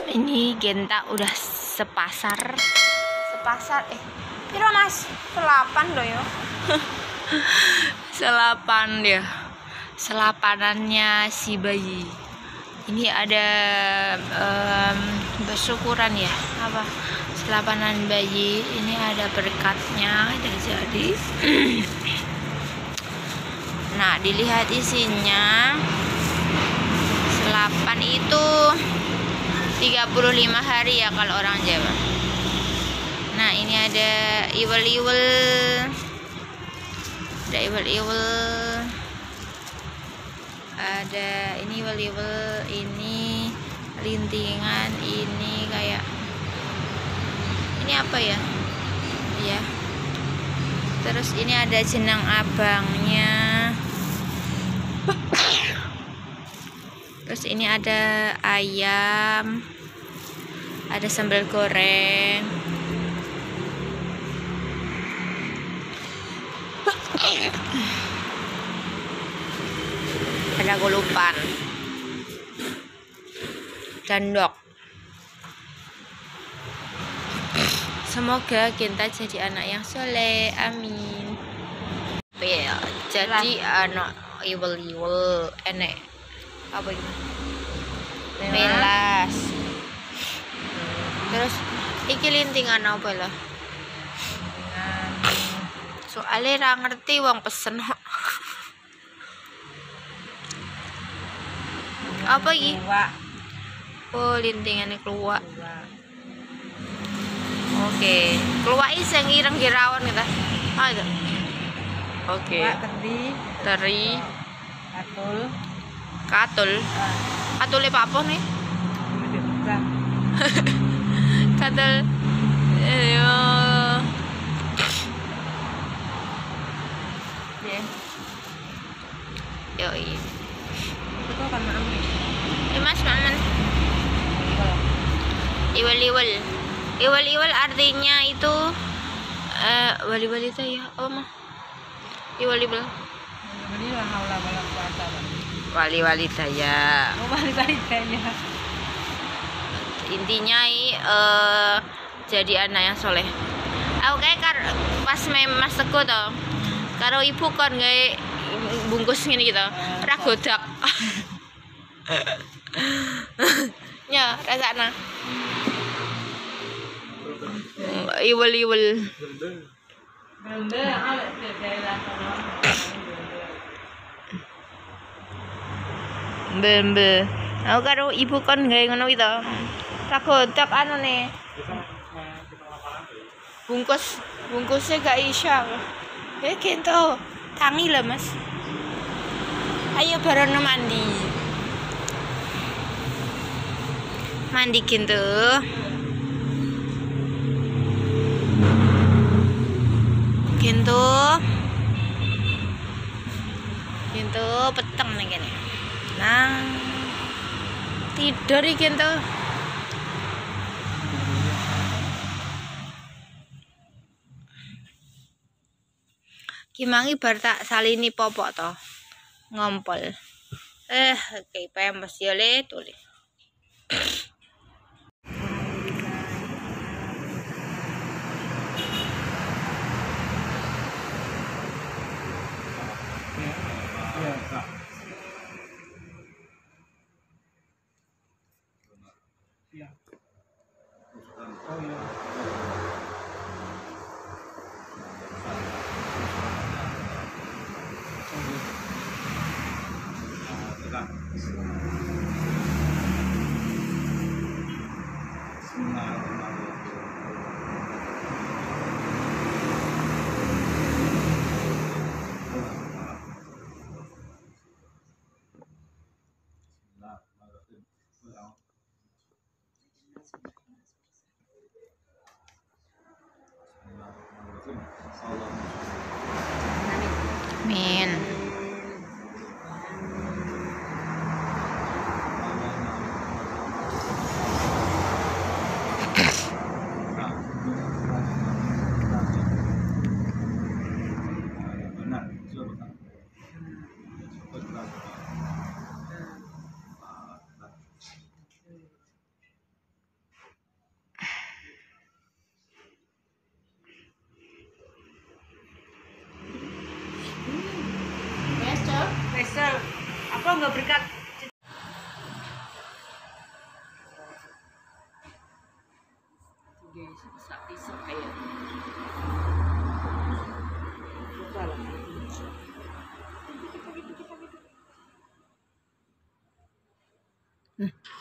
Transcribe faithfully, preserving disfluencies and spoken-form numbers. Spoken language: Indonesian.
Ini Genta udah sepasar sepasar eh piro mas selapan loh yo. Selapan dia, selapanannya si bayi ini ada um, bersyukuran ya, apa selapanan bayi ini ada berkatnya dan jadi. Nah, dilihat isinya. Selapan itu tiga puluh lima hari ya kalau orang Jawa. Nah, ini ada iwel-iwel. Ada iwel-iwel. Ada ini iwel-iwel, ini rintingan, ini kayak ini apa ya? Iya. Terus ini ada jenang abangnya. Terus ini ada ayam, ada sambal goreng, ada gulupan, dan dok. Semoga kita jadi anak yang soleh, amin. Ya, jadi anak iwel-iwel enek. Apa itu? Melas. Terus iki lintingan apa lah? Soalnya ra ngerti wong pesen. Apa iki? Oh, lintingan keluak. Oke, keluak iki sing ireng girawon kita. Ah itu. Oke. Teri, teri, katul. Katul. Katule Pak apa nih? Katul. Ayo. Ya. Yo iya. Itu kan maam. Eh Mas, maman. Iwal-iwal. Iwal-iwal artinya itu eh wali-wali itu ya, apa mah? Iwal-iwal. Ini lah haula wala quwata. Wali-wali daya. Oh, wali-wali daya. Intinya uh, jadi anak yang soleh. Aku kayak kar pas main Mas Teguh toh, karo ibu kon kayak bungkus gini gitu, ra godak. Ya, rasana. Iwel-iwel. Bembe. Aku karo ibu kon gawe ngono iki to. Ra godak anu ne. Bungkus bungkusnya gak isya. Eh Gento, tangi lah Mas. Ayo barono mandi. Mandi Gento. Gento. Gento peteng nih kene. Nah, tidur iki Gento. Kimangi bar tak salini popok to. Ngompol. Eh, kayak pemes yo le tulis. Amin. Esel, apa nggak berkat? Guys, bisa-bisa kayak. Lupa lah. Hmm.